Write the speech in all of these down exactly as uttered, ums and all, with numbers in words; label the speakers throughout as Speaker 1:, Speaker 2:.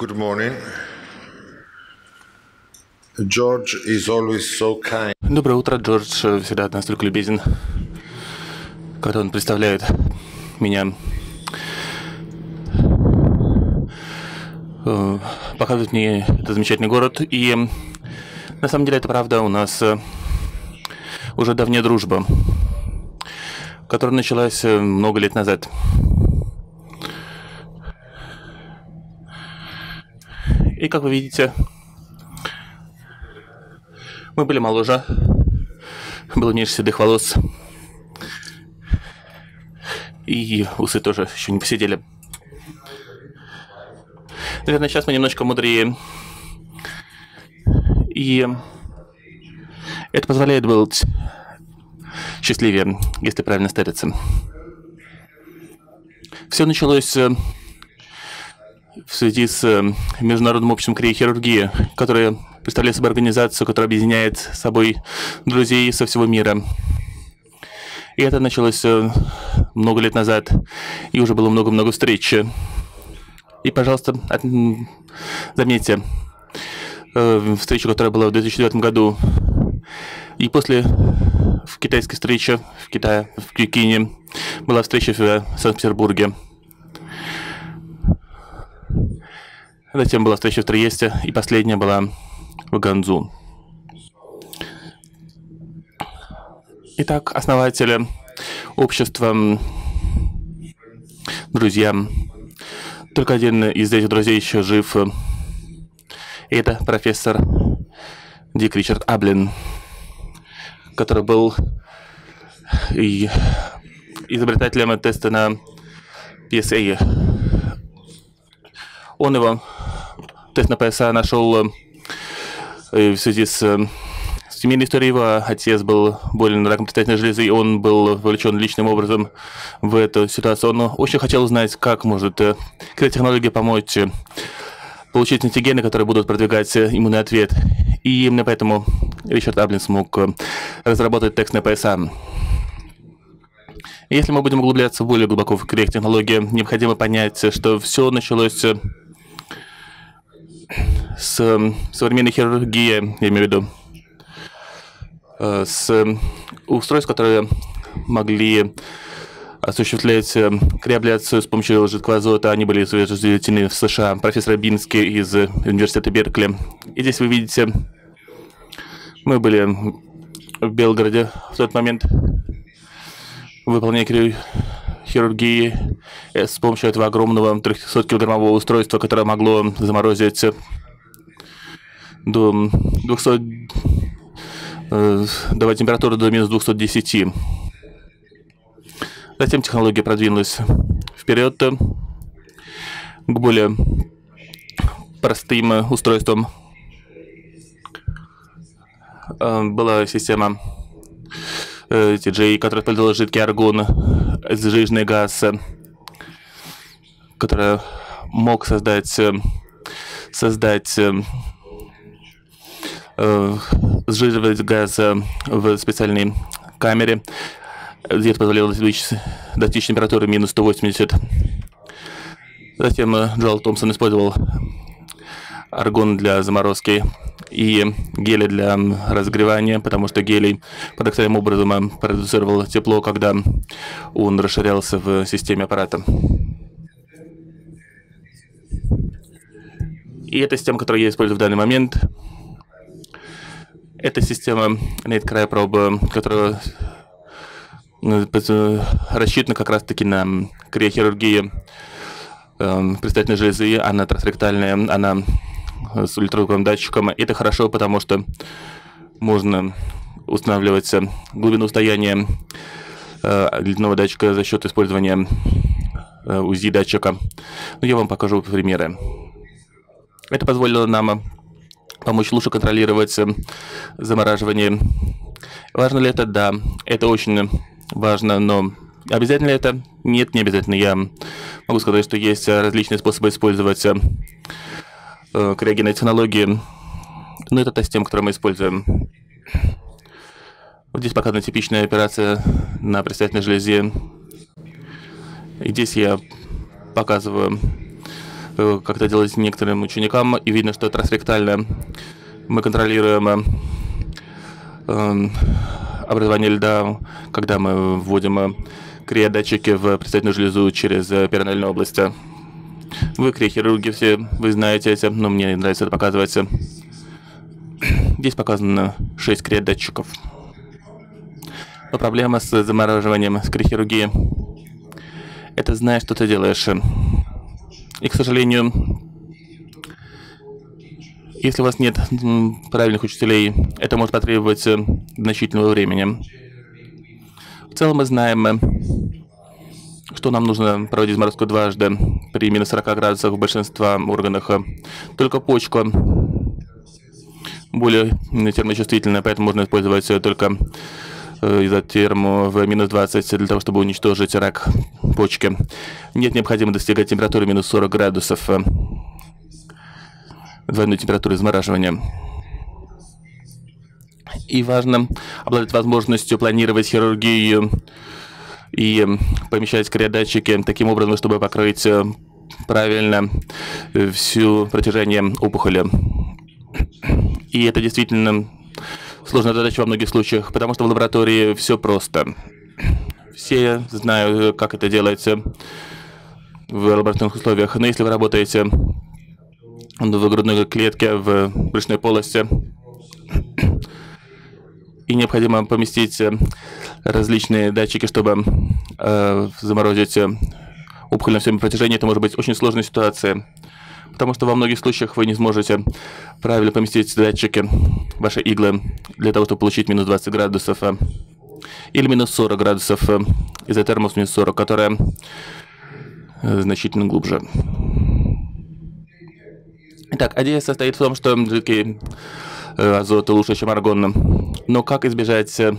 Speaker 1: Good morning. George is always so kind.
Speaker 2: Доброе утро, Джордж всегда настолько любезен, когда он представляет меня, показывает мне этот замечательный город. И на самом деле это правда, у нас уже давняя дружба, которая началась много лет назад. И как вы видите, мы были моложе, было меньше седых волос, и усы тоже еще не посидели. Наверное, сейчас мы немножко мудрее, и это позволяет быть счастливее, если правильно стариться. Все началось в связи с Международным обществом криохирургии, которое представляет собой организацию, которая объединяет с собой друзей со всего мира. И это началось много лет назад, и уже было много-много встреч. И, пожалуйста, от... заметьте, встречу, которая была в две тысячи девятом году, и после в китайской встречи в Китае, в Пекине, была встреча в Санкт-Петербурге. Затем была встреча в Триесте, и последняя была в Ганзу. Итак, основатели общества, друзья. Только один из этих друзей еще жив. И это профессор Дик Ричард Аблин, который был и изобретателем теста на пи эс эй. Он его, тест на пи эс эй, нашел в связи с семейной историей. Его отец был болен раком предстательной железы, и он был вовлечен личным образом в эту ситуацию. Он очень хотел узнать, как может какая технология помочь получить антигены, которые будут продвигать иммунный ответ. И именно поэтому Ричард Аблин смог разработать тест на пи эс эй. Если мы будем углубляться более глубоко в криохтехнологию, необходимо понять, что все началось с современной хирургии, я имею в виду, с устройств, которые могли осуществлять криабляцию с помощью жидкого азота. Они были изобретены в США. Профессор Бински из университета Беркли. И здесь вы видите, мы были в Белгороде в тот момент, выполняя хирургии с помощью этого огромного трехсоткилограммового устройства, которое могло заморозить до двухсот, давать температуру до минус двухсот десяти. Затем технология продвинулась вперед к более простым устройствам. Была система ти джей, которая использовала жидкий аргон, сжиженный газ, который мог создать, создать сжиживать газ в специальной камере, где это позволяло достичь температуры минус сто восемьдесят. Затем Джоэл Томпсон использовал аргон для заморозки и гели для разогревания, потому что гелий парадоксальным образом продуцировал тепло, когда он расширялся в системе аппарата. И эта система, которую я использую в данный момент, это система Nate Cryoprobe, которая рассчитана как раз-таки на криохирургию предстательной железы. Она трансректальная, она с ультразвуковым датчиком. Это хорошо, потому что можно устанавливать глубину стояния длинного датчика за счет использования УЗИ-датчика. Но я вам покажу примеры. Это позволило нам помочь лучше контролировать замораживание. Важно ли это? Да, это очень важно, но обязательно ли это? Нет, не обязательно. Я могу сказать, что есть различные способы использовать криогенные технологии, но это та система, которую мы используем. Вот здесь показана типичная операция на предстательной железе. И здесь я показываю как это делать некоторым ученикам, и видно, что трансректально мы контролируем образование льда, когда мы вводим криодатчики в предстательную железу через перинеальную область. Вы, криохирурги, все вы знаете это, но мне нравится это показывать. Здесь показано шесть криодатчиков. Но проблема с замораживанием, с криохирургией, это знаешь, что ты делаешь. И, к сожалению, если у вас нет правильных учителей, это может потребовать значительного времени. В целом мы знаем, что нам нужно проводить заморозку дважды при минус сорока градусах в большинстве органах. Только почка более термочувствительная, поэтому можно использовать только изотерму в минус двадцать для того, чтобы уничтожить рак почки. Нет необходимости достигать температуры минус сорок градусов, двойной температуры замораживания. И важно обладать возможностью планировать хирургию и помещать криодатчики таким образом, чтобы покрыть правильно всю протяжение опухоли. И это действительно сложная задача во многих случаях, потому что в лаборатории все просто. Все знают, как это делается в лабораторных условиях. Но если вы работаете в грудной клетке, в брюшной полости, и необходимо поместить различные датчики, чтобы э, заморозить опухоль на всем протяжении, это может быть очень сложная ситуация, потому что во многих случаях вы не сможете правильно поместить датчики, ваши иглы, для того, чтобы получить минус двадцать градусов или минус сорок градусов изотермус минус сорок, которая значительно глубже. Итак, идея состоит в том, что жидкий азот лучше, чем аргон. Но как избежать э,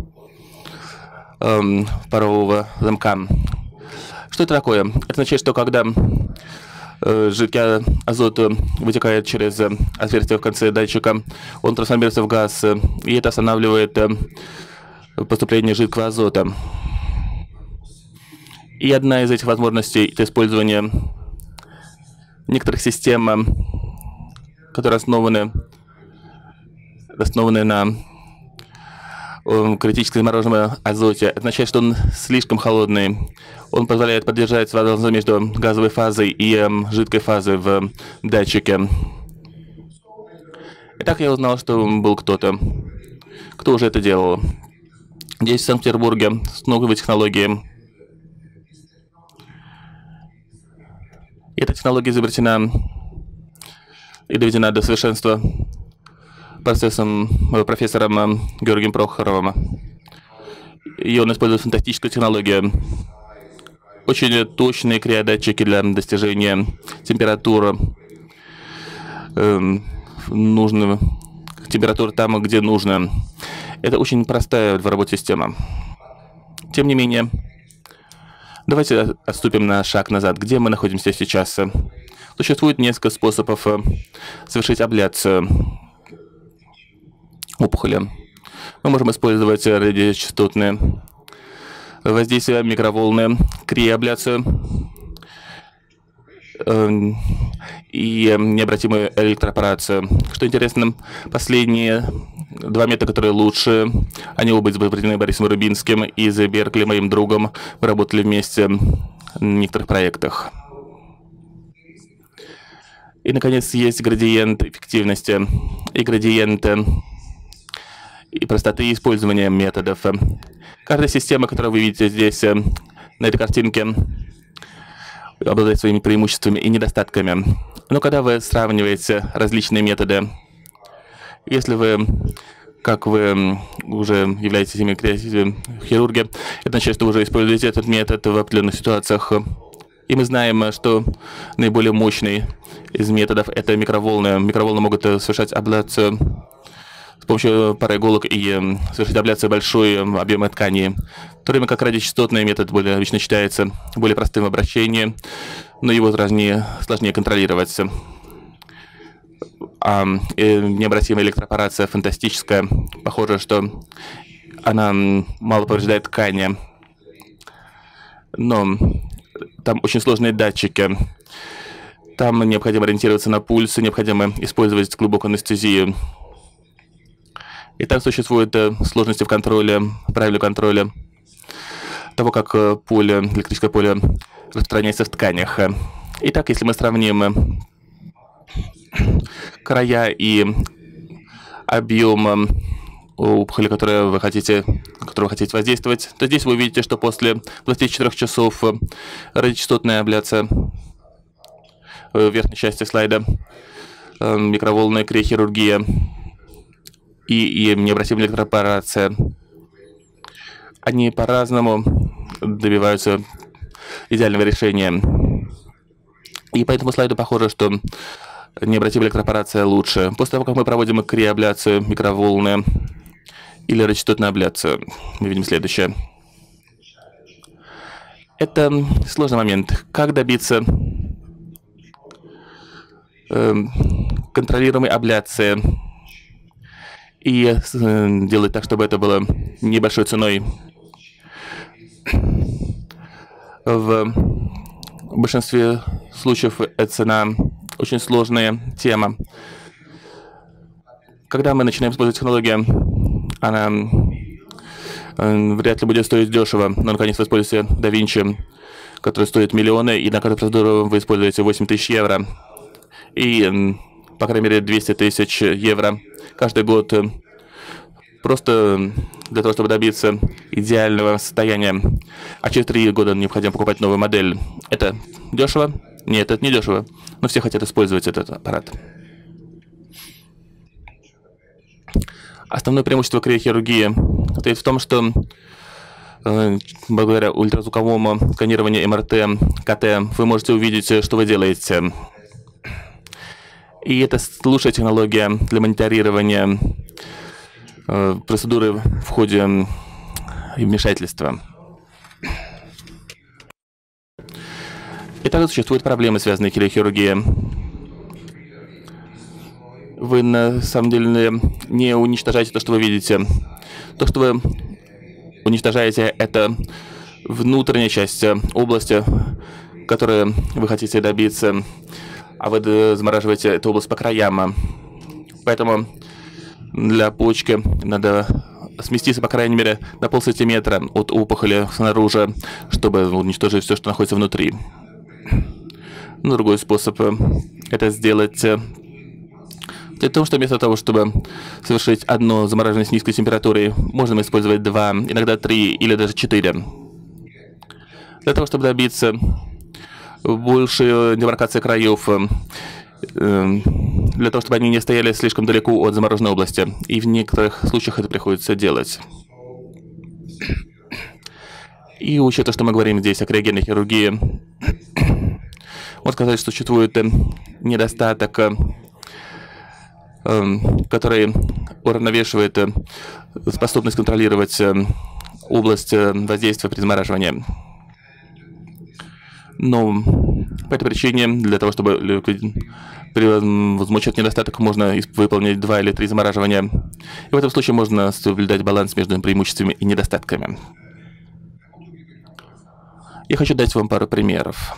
Speaker 2: э, парового замка? Что это такое? Это означает, что когда э, жидкий азот вытекает через отверстие в конце датчика, он трансформируется в газ, и это останавливает э, поступление жидкого азота. И одна из этих возможностей – это использование некоторых систем, которые основаны основанный на критически замороженном азоте. Это означает, что он слишком холодный. Он позволяет поддержать баланс между газовой фазой и э, жидкой фазой в датчике. Итак, я узнал, что был кто-то, кто уже это делал. Здесь, в Санкт-Петербурге, с новой технологией. Эта технология изобретена и доведена до совершенства процессом профессором Георгием Прохоровым. И он использует фантастическую технологию. Очень точные криодатчики для достижения температуры, э, нужной температуры там, где нужно. Это очень простая в работе система. Тем не менее, давайте отступим на шаг назад. Где мы находимся сейчас? Существует несколько способов совершить абляцию опухоли. Мы можем использовать радиочастотные воздействия, микроволны, криоабляцию э, и необратимую электропорацию. Что интересно, последние два метода, которые лучше, они оба изобретены Борисом Рубинским из Беркли, моим другом. Мы работали вместе в некоторых проектах. И, наконец, есть градиент эффективности и градиент и простоты использования методов. Каждая система, которую вы видите здесь, на этой картинке, обладает своими преимуществами и недостатками. Но когда вы сравниваете различные методы, если вы, как вы уже являетесь ими хирурги, это означает, что вы уже используете этот метод в определенных ситуациях. И мы знаем, что наиболее мощный из методов – это микроволны. Микроволны могут совершать аблацию с помощью пары иголок и совершить абляцию большой объема ткани, в то время как радиочастотный метод более обычно считается более простым в обращении, но его сложнее, сложнее контролировать. А необратимая электропорация фантастическая. Похоже, что она мало повреждает ткани, но там очень сложные датчики. Там необходимо ориентироваться на пульс, необходимо использовать глубокую анестезию. И там существуют сложности в контроле, правиле контроля того, как поле, электрическое поле распространяется в тканях. Итак, если мы сравним края и объем опухоли, которую вы хотите, которую вы хотите воздействовать, то здесь вы увидите, что после двадцати четырёх часов радиочастотная абляция в верхней части слайда, микроволновая криохирургия и, и необратимая электропорация, они по-разному добиваются идеального решения. И по этому слайду похоже, что необратимая электропорация лучше. После того, как мы проводим криоабляцию, микроволны или радиочастотную абляцию, мы видим следующее. Это сложный момент. Как добиться э, контролируемой абляции и э, делать так, чтобы это было небольшой ценой. В большинстве случаев эта цена очень сложная тема. Когда мы начинаем использовать технологию, она э, вряд ли будет стоить дешево. Но, наконец, вы используете DaVinci, который стоит миллионы, и на каждую процедуру вы используете восемь тысяч евро. И, э, по крайней мере, двести тысяч евро каждый год. Просто для того, чтобы добиться идеального состояния. А через три года необходимо покупать новую модель. Это дешево? Нет, это не дешево. Но все хотят использовать этот аппарат. Основное преимущество криохирургии состоит в том, что э, благодаря ультразвуковому сканированию эм эр тэ, ка тэ вы можете увидеть, что вы делаете. И это лучшая технология для мониторирования э, процедуры в ходе вмешательства. И также существуют проблемы, связанные с криохирургией. Вы на самом деле не уничтожаете то, что вы видите. То, что вы уничтожаете, это внутренняя часть области, которую вы хотите добиться, а вы замораживаете эту область по краям. Поэтому для почки надо сместиться, по крайней мере, на полсантиметра от опухоли снаружи, чтобы уничтожить все, что находится внутри. Но другой способ это сделать в том, что вместо того, чтобы совершить одно замораживание с низкой температурой, можно использовать два, иногда три или даже четыре. Для того, чтобы добиться большей демаркации краев, для того, чтобы они не стояли слишком далеко от замороженной области. И в некоторых случаях это приходится делать. И учитывая, что мы говорим здесь о криогенной хирургии, можно сказать, что существует недостаток, который уравновешивает способность контролировать область воздействия при замораживании. Но по этой причине, для того, чтобы возмущать недостаток, можно выполнить два или три замораживания. И в этом случае можно соблюдать баланс между преимуществами и недостатками. Я хочу дать вам пару примеров.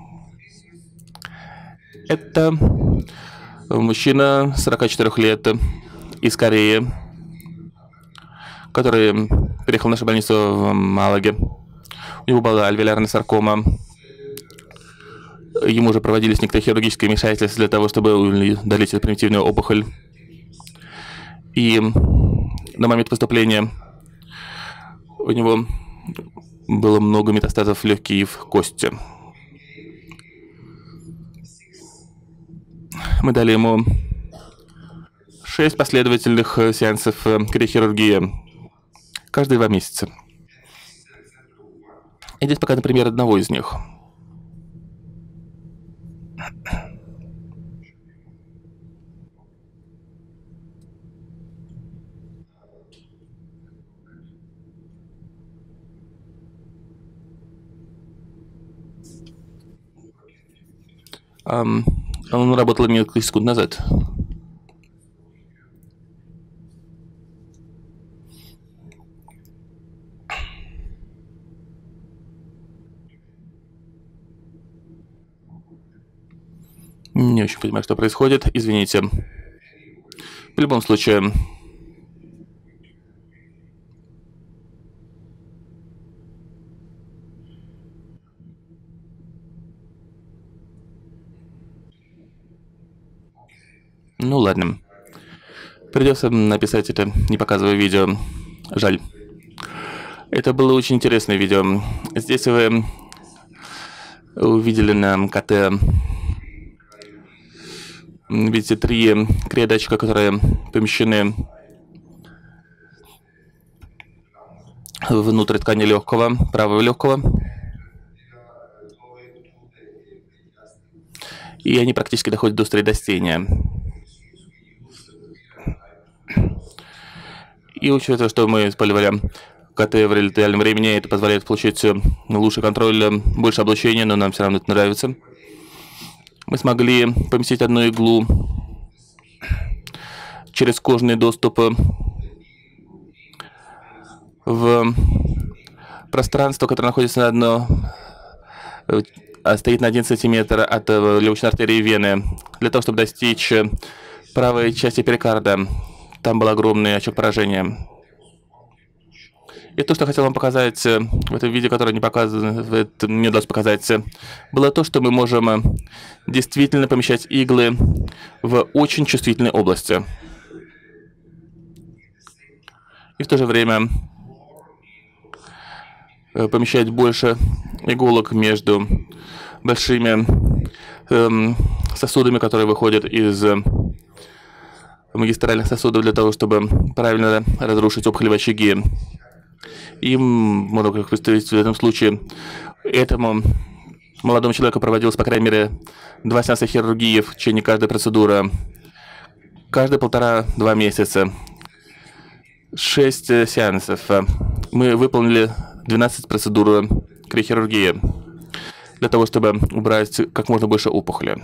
Speaker 2: Это мужчина сорока четырёх лет из Кореи, который приехал в нашу больницу в Малаге. У него была альвеолярная саркома. Ему уже проводились некоторые хирургические вмешательства для того, чтобы удалить эту примитивную опухоль. И на момент поступления у него было много метастазов в легкие и в кости. Мы дали ему шесть последовательных сеансов криохирургии каждые два месяца. И здесь пока, например, одного из них. Um, он работал несколько секунд назад. Не очень понимаю, что происходит. Извините. В любом случае... Ну ладно. Придется написать это, не показывая видео. Жаль. Это было очень интересное видео. Здесь вы увидели на КТ, видите, три криодатчика, которые помещены внутрь ткани легкого, правого легкого. И они практически доходят до средостения. И учитывая, что мы использовали КТ в реальном времени, это позволяет получить лучший контроль, больше облучения, но нам все равно это нравится. Мы смогли поместить одну иглу через кожный доступ в пространство, которое находится на одно, стоит на один сантиметр от легочной артерии и вены, для того, чтобы достичь правой части перикарда. Там был огромный очаг поражения. И то, что я хотел вам показать в этом видео, которое не показывает, не удалось показать, было то, что мы можем действительно помещать иглы в очень чувствительной области. И в то же время помещать больше иголок между большими эм, сосудами, которые выходят из магистральных сосудов для того, чтобы правильно разрушить опухолевые очаги. И можно как представить, в этом случае этому молодому человеку проводилось, по крайней мере, два сеанса хирургии в течение каждой процедуры. Каждые полтора-два месяца. Шесть сеансов. Мы выполнили двенадцать процедур криохирургии для того, чтобы убрать как можно больше опухоли.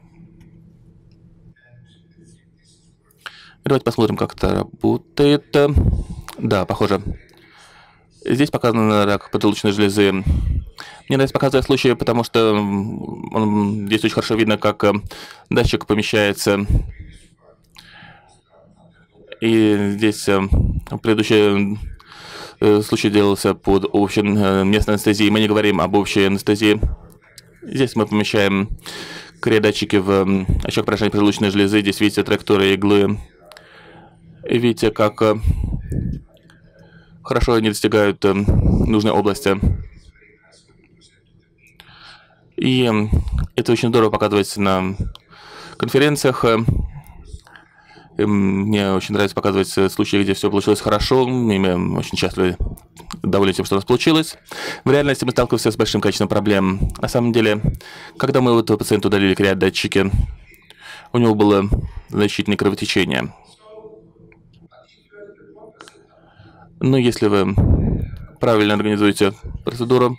Speaker 2: Давайте посмотрим, как это работает. Да, похоже. Здесь показан рак поджелудочной железы. Мне нравится показывать случаи, потому что он, здесь очень хорошо видно, как датчик помещается. И здесь предыдущий случай делался под общей местной анестезией. Мы не говорим об общей анестезии. Здесь мы помещаем криодатчики в очаг поражения поджелудочной железы. Здесь видите траекторию иглы. И видите, как хорошо они достигают нужной области. И это очень здорово показывается на конференциях. Мне очень нравится показывать случаи, где все получилось хорошо. И мы очень часто довольны тем, что у нас получилось. В реальности мы сталкиваемся с большим количеством проблем. На самом деле, когда мы этого пациента удалили криодатчики, у него было значительное кровотечение. Но если вы правильно организуете процедуру,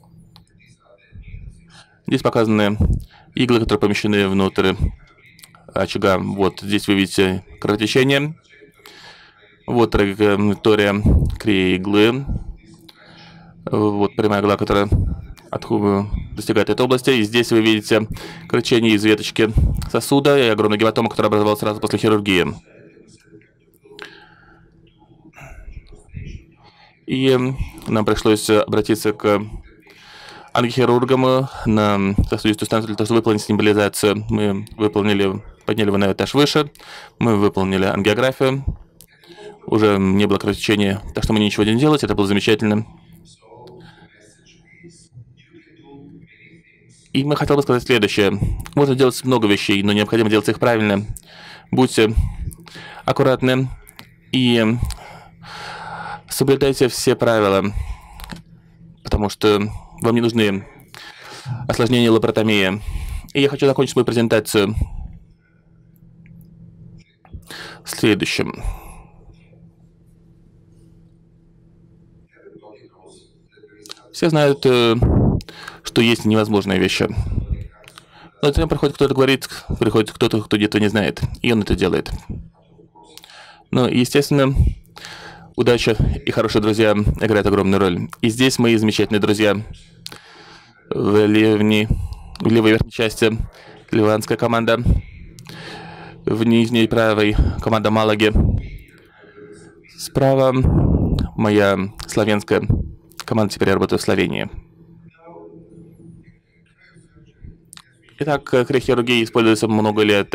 Speaker 2: здесь показаны иглы, которые помещены внутрь очага. Вот здесь вы видите кровотечение. Вот траектория криоиглы. Вот прямая игла, которая достигает этой области. И здесь вы видите кровотечение из веточки сосуда и огромная гематома, которая образовалась сразу после хирургии. И нам пришлось обратиться к ангиохирургам на сосудистую станцию для того, чтобы выполнить эмболизацию. Мы выполнили, подняли его на этаж выше, мы выполнили ангиографию. Уже не было кровотечения, так что мы ничего не делать, это было замечательно. И мы хотели бы сказать следующее. Можно делать много вещей, но необходимо делать их правильно. Будьте аккуратны и соблюдайте все правила, потому что вам не нужны осложнения лапаротомии. И я хочу закончить свою презентацию следующим. Все знают, что есть невозможные вещи. Но затем приходит кто-то говорит, приходит кто-то, кто где-то не знает, и он это делает. Но, естественно, удача и хорошие друзья играют огромную роль. И здесь мои замечательные друзья в левой, в левой верхней части ливанская команда. В нижней правой команда Малаги. Справа моя славянская команда теперь работает в Словении. Итак, криохирургия используется много лет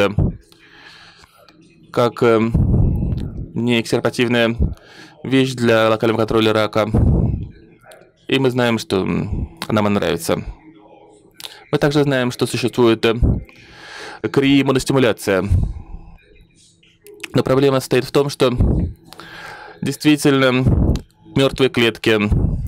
Speaker 2: как неэксерпативная вещь для локального контроля рака. И мы знаем, что нам она нравится. Мы также знаем, что существует крииммуностимуляция. Но проблема состоит в том, что действительно мертвые клетки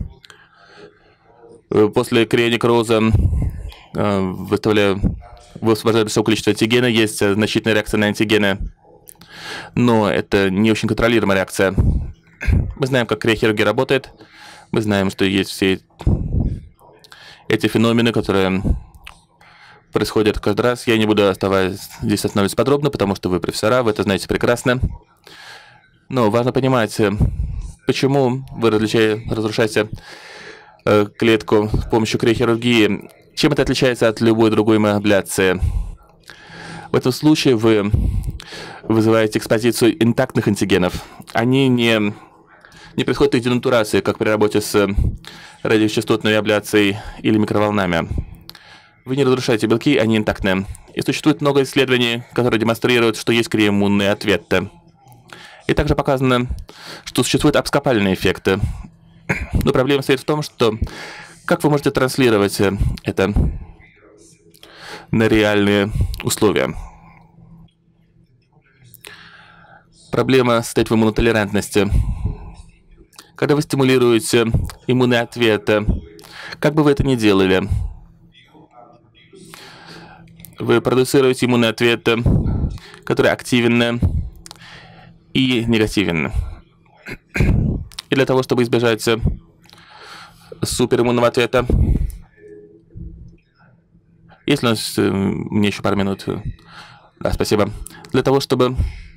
Speaker 2: после крионекроза выставляют, высвобождают большое количество антигена, есть значительная реакция на антигены, но это не очень контролируемая реакция. Мы знаем, как криохирургия работает, мы знаем, что есть все эти феномены, которые происходят каждый раз. Я не буду оставаться здесь останавливаться подробно, потому что вы профессора, вы это знаете прекрасно. Но важно понимать, почему вы разрушаете клетку с помощью криохирургии. Чем это отличается от любой другой абляции? В этом случае вы вызываете экспозицию интактных антигенов. Они не, не происходят их денатурации, как при работе с радиочастотной абляцией или микроволнами. Вы не разрушаете белки, они интактные. И существует много исследований, которые демонстрируют, что есть криоиммунные ответы. И также показано, что существуют абскопальные эффекты. Но проблема стоит в том, что как вы можете транслировать это на реальные условия. Проблема состоит в иммунотолерантности. Когда вы стимулируете иммунный ответ, как бы вы это ни делали, вы продуцируете иммунный ответ, который активен и негативен. И для того, чтобы избежать супериммунного ответа, если у нас мне еще пару минут, да, спасибо. Для того, чтобы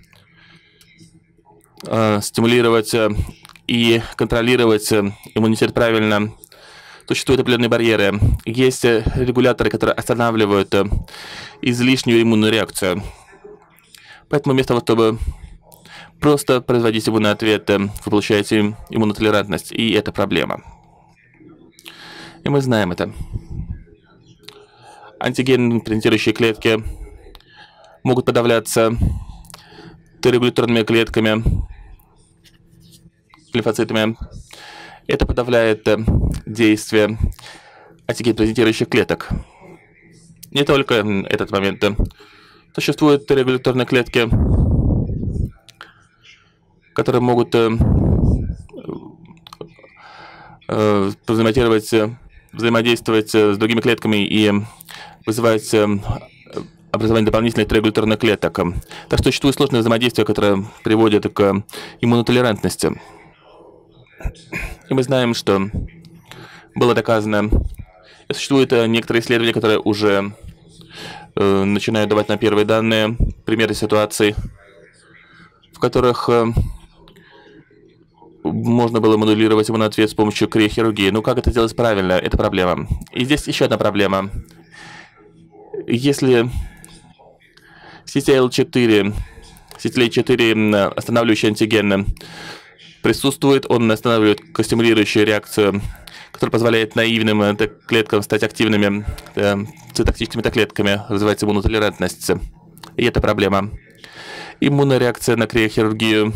Speaker 2: э, стимулировать и контролировать иммунитет правильно, существуют определенные барьеры. Есть регуляторы, которые останавливают излишнюю иммунную реакцию. Поэтому вместо того, чтобы просто производить иммунный ответ, вы получаете иммунотолерантность, и это проблема. И мы знаем это. Антиген-презентирующие клетки могут подавляться Т-регуляторными клетками, лимфоцитами. Это подавляет действие антиген-презентирующих клеток. Не только этот момент. Существуют Т-регуляторные клетки, которые могут э, э, взаимодействовать, взаимодействовать с другими клетками и вызывать э, образование дополнительных Т-регуляторных клеток. Так что существует сложное взаимодействие, которое приводит к иммунотолерантности. И мы знаем, что было доказано, существуют некоторые исследования, которые уже э, начинают давать нам первые данные, примеры ситуаций, в которых э, можно было модулировать иммунный ответ с помощью криохирургии. Но как это делать правильно? Это проблема. И здесь еще одна проблема. Если си ти эл четыре, си ти эл четыре останавливающий антиген присутствует, он останавливает костимулирующую реакцию, которая позволяет наивным клеткам стать активными э, цитоктическими клетками, развивается иммунотолерантность. И это проблема. Иммунная реакция на криохирургию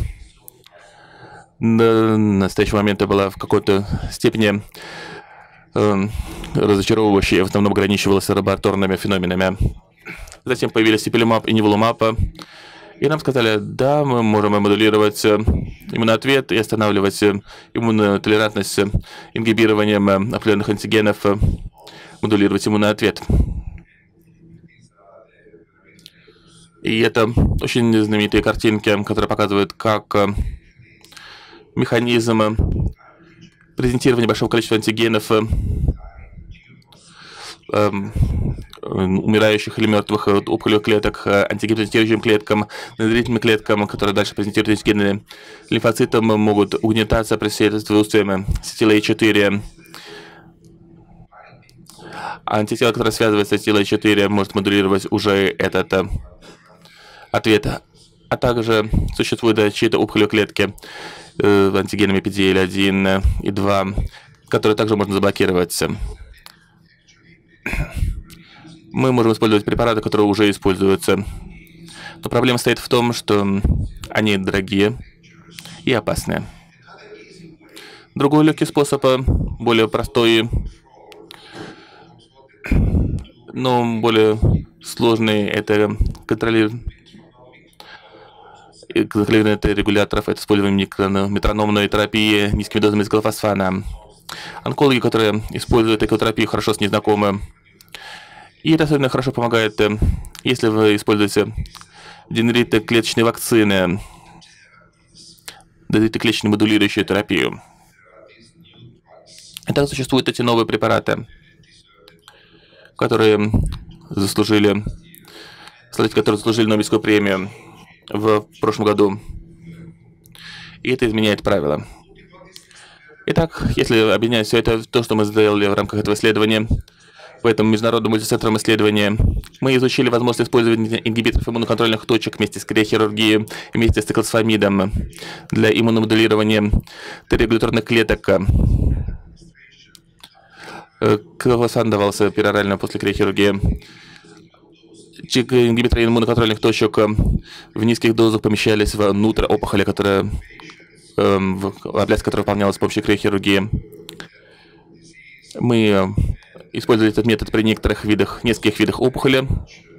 Speaker 2: на настоящий момент была в какой-то степени э, разочаровывающей, в основном ограничивалась лабораторными феноменами. Затем появились ипилимаб и ниволумаб, и нам сказали, да, мы можем модулировать иммунный ответ и останавливать иммунную толерантность ингибированием определенных антигенов, модулировать иммунный ответ. И это очень знаменитые картинки, которые показывают, как механизм презентирования большого количества антигенов эм, умирающих или мертвых опухолевых клеток, антиген-презентирующим клеткам, незрительным клеткам, которые дальше презентируют антигены лимфоцитам, могут угнетаться при присутствии си ти эл четыре. антитело, которое связывается с Т Л четыре, может модулировать уже этот э, ответ. А также существуют чьи-то опухолевые клетки э, антигенами P D L один и два, которые также можно заблокировать. Мы можем использовать препараты, которые уже используются. Но проблема стоит в том, что они дорогие и опасные. Другой легкий способ, более простой, но более сложный, это контролирование регуляторов, это использование метрономной терапии низкими дозами циклофосфана. Онкологи, которые используют экотерапию, хорошо с ней знакомы. И это особенно хорошо помогает, если вы используете дендритоклеточные вакцины, дендритоклеточную модулирующую терапию. И так существуют эти новые препараты, которые заслужили, которые заслужили Нобелевскую премию в прошлом году. И это изменяет правила. Итак, если объединять все это, то, что мы сделали в рамках этого исследования, в этом международном мультицентровом исследовании, мы изучили возможность использования ингибиторов иммуноконтрольных точек вместе с криохирургией и вместе с циклофосфамидом для иммуномодулирования Т-регуляторных клеток. Циклофосфан давался перорально после криохирургии. Ингибиторы иммуноконтрольных точек в низких дозах помещались внутрь опухоли, которая, абляция которой выполнялась с помощью криохирургии. Мы использовали этот метод при некоторых видах, нескольких видах опухоли.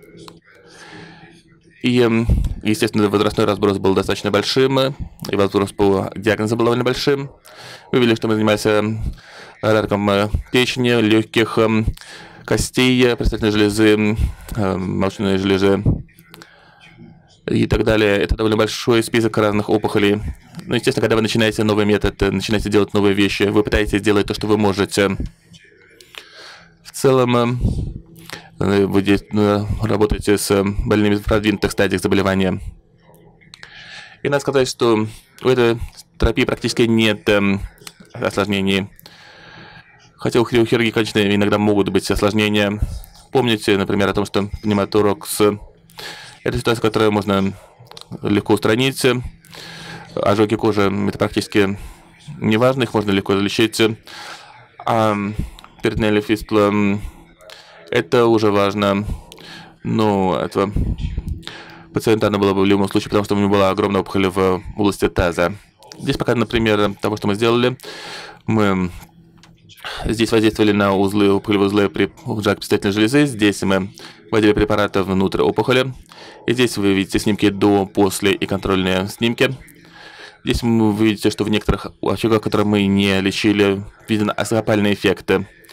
Speaker 2: И, естественно, возрастной разброс был достаточно большим, и возраст по диагнозу был довольно большим. Вы видели, что мы занимались раком печени, легких, костей, предстательной железы, молочной железы и так далее. Это довольно большой список разных опухолей. Но, естественно, когда вы начинаете новый метод, начинаете делать новые вещи, вы пытаетесь делать то, что вы можете. В целом, вы работаете с больными в продвинутых стадиях заболевания. И надо сказать, что у этой терапии практически нет осложнений. Хотя у хирургии, конечно, иногда могут быть осложнения. Помните, например, о том, что пневмоторакс – это ситуация, которую можно легко устранить. Ожоги кожи – это практически неважно, их можно легко залечить. А перитонеальная фистула – это уже важно. Но этого пациента она была бы в любом случае, потому что у него была огромная опухоль в области таза. Здесь показан пример того, что мы сделали. Мы здесь воздействовали на узлы, опухолевые узлы при сжатии предстательной железы. Здесь мы вводили препараты внутрь опухоли. И здесь вы видите снимки до, после и контрольные снимки. Здесь вы видите, что в некоторых очагах, которые мы не лечили, виден асцопальный эффект.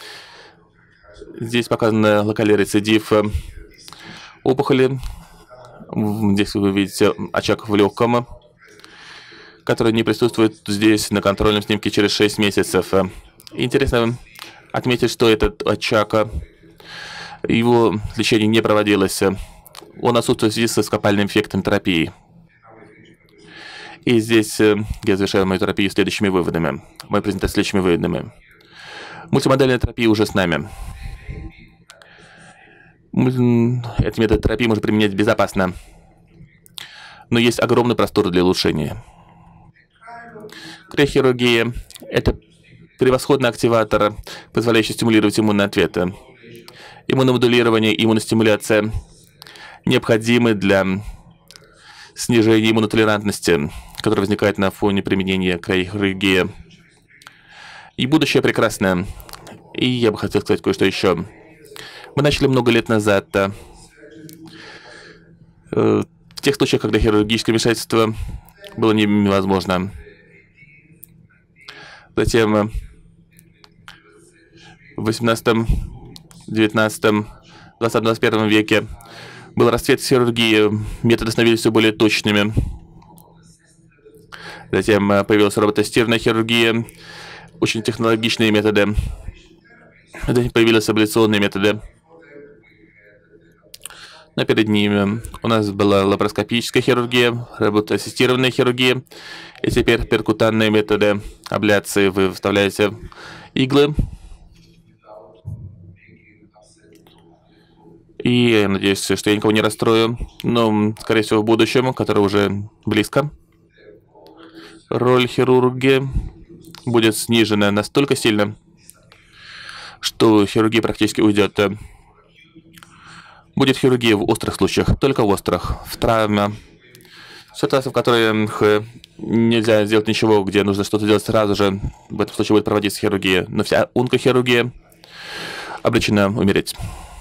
Speaker 2: Здесь показан локальный рецидив опухоли. Здесь вы видите очаг в легком, который не присутствует здесь на контрольном снимке через шесть месяцев. Интересно отметить, что этот очаг, его лечение не проводилось. Он отсутствует в связи со скопальным эффектом терапии. И здесь я завершаю мою терапию следующими выводами. Мою презентацию следующими выводами. Мультимодальная терапия уже с нами. Этот метод терапии можно применять безопасно, но есть огромный простор для улучшения. Криохирургия – это превосходный активатор, позволяющий стимулировать иммунный ответ. Иммуномодулирование и иммуностимуляция необходимы для снижения иммунотолерантности, которая возникает на фоне применения криохирургии. И будущее прекрасное. И я бы хотел сказать кое-что еще. Мы начали много лет назад. В тех случаях, когда хирургическое вмешательство было невозможно. Затем в восемнадцатом, девятнадцатом, двадцатом, двадцать первом веке был расцвет хирургии, методы становились все более точными. Затем появилась робототестированная хирургия, очень технологичные методы. Затем появились абляционные методы. Но перед ними у нас была лапароскопическая хирургия, роботоассистированная хирургия. И теперь перкутанные методы абляции. Вы вставляете иглы. И я надеюсь, что я никого не расстрою, но, скорее всего, в будущем, которое уже близко, роль хирургии будет снижена настолько сильно, что хирургия практически уйдет. Будет хирургия в острых случаях, только в острых, в травме, ситуации, в которых нельзя сделать ничего, где нужно что-то делать сразу же, в этом случае будет проводиться хирургия. Но вся онкохирургия обречена умереть.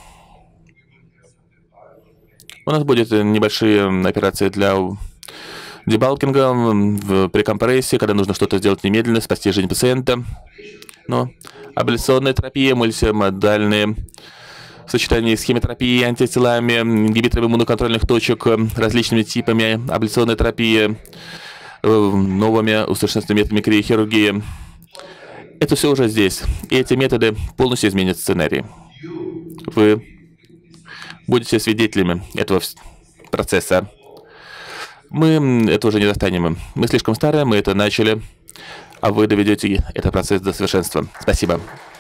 Speaker 2: У нас будут небольшие операции для дебалкинга в, при компрессии, когда нужно что-то сделать немедленно, спасти жизнь пациента. Но абляционная терапия, мультимодальные в сочетании с химиотерапией, антителами, ингибиторами иммуноконтрольных точек, различными типами абляционной терапии, новыми усовершенствованными методами криохирургии. Это все уже здесь. И эти методы полностью изменят сценарий. Вы будете свидетелями этого процесса. Мы это уже не достанем. Мы слишком старые, мы это начали, а вы доведете этот процесс до совершенства. Спасибо.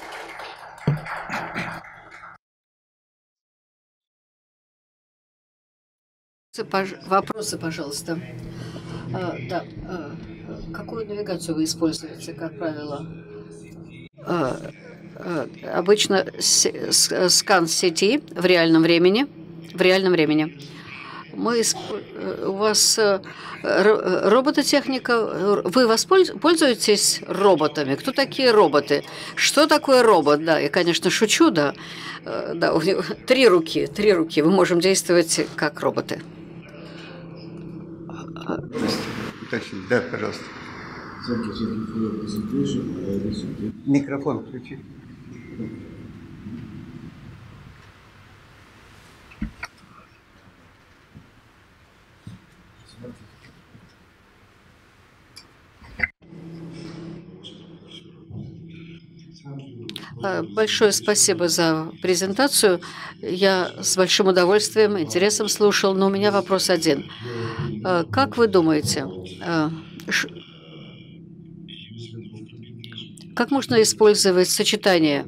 Speaker 3: Вопросы, пожалуйста. А, да. А, какую навигацию вы используете, как правило? А, а, обычно скан сети в реальном времени. В реальном времени. Мы, у вас робототехника. Вы пользуетесь роботами? Кто такие роботы? Что такое робот? Да, я, конечно, шучу, да. Да, у него три руки, три руки. Мы можем действовать как роботы.
Speaker 4: Да, пожалуйста. Микрофон включи.
Speaker 3: Большое спасибо за презентацию. Я с большим удовольствием, интересом слушал, но у меня вопрос один. Как вы думаете, как можно использовать сочетание,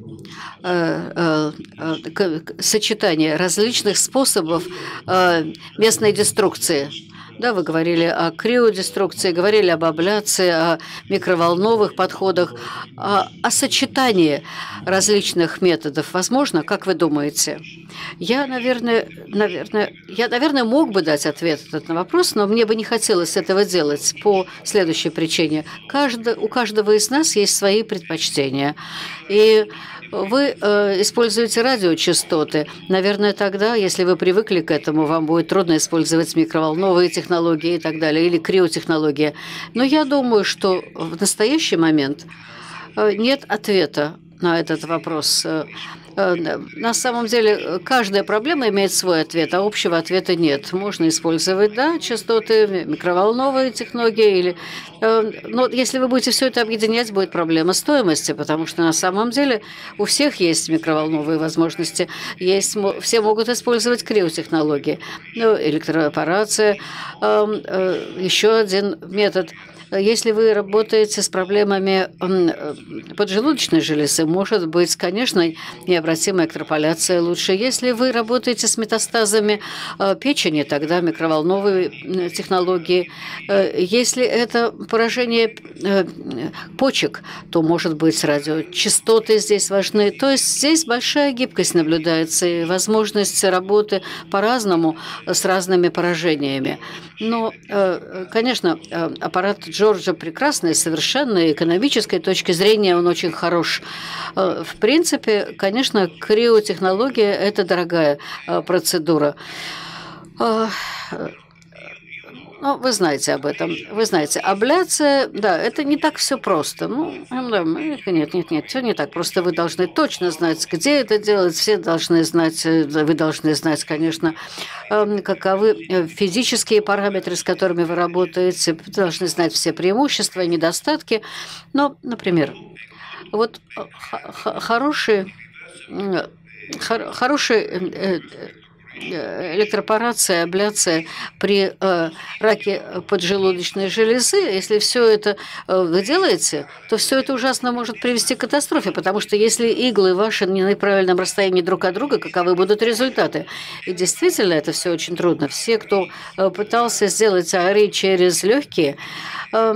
Speaker 3: сочетание различных способов местной деструкции? Да, вы говорили о криодеструкции, говорили об абляции, о микроволновых подходах, о, о сочетании различных методов. Возможно, как вы думаете? Я, наверное, наверное, я, наверное, мог бы дать ответ на вопрос, но мне бы не хотелось этого делать по следующей причине. Каждый, у каждого из нас есть свои предпочтения. И вы э, используете радиочастоты. Наверное, тогда, если вы привыкли к этому, вам будет трудно использовать микроволновые технологии и так далее, или криотехнологии. Но я думаю, что в настоящий момент э, нет ответа на этот вопрос. На самом деле, каждая проблема имеет свой ответ, а общего ответа нет. Можно использовать, да, частоты, микроволновые технологии. Или... Но если вы будете все это объединять, будет проблема стоимости, потому что на самом деле у всех есть микроволновые возможности. Есть, все могут использовать криотехнологии. Ну, электропорация, еще один метод. Если вы работаете с проблемами поджелудочной железы, может быть, конечно, необратимая экстраполяция лучше. Если вы работаете с метастазами печени, тогда микроволновые технологии. Если это поражение почек, то, может быть, радиочастоты здесь важны. То есть здесь большая гибкость наблюдается и возможность работы по-разному с разными поражениями. Но, конечно, аппарат Джорджа прекрасный, совершенно экономической точки зрения он очень хорош. В принципе, конечно, криотехнология – это дорогая процедура. Ну, вы знаете об этом. Вы знаете, абляция, да, это не так все просто. Ну, нет, нет, нет, все не так. Просто вы должны точно знать, где это делать. Все должны знать, вы должны знать, конечно, каковы физические параметры, с которыми вы работаете. Вы должны знать все преимущества и недостатки. Но, например, вот хороший, хороший электропорация, абляция при э, раке поджелудочной железы, если все это э, вы делаете, то все это ужасно может привести к катастрофе, потому что если иглы ваши не на правильном расстоянии друг от друга, каковы будут результаты? И действительно, это все очень трудно. Все, кто э, пытался сделать АРИ через легкие, э,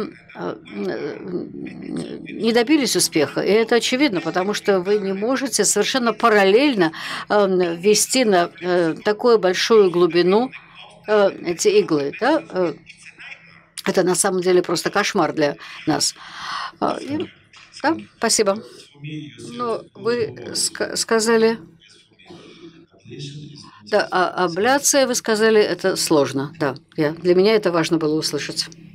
Speaker 3: не добились успеха. И это очевидно, потому что вы не можете совершенно параллельно ввести на такую большую глубину эти иглы. Да? Это на самом деле просто кошмар для нас. И, да, спасибо. Но вы ска- сказали... Да, а абляция, вы сказали, это сложно. Да, я, для меня это важно было услышать.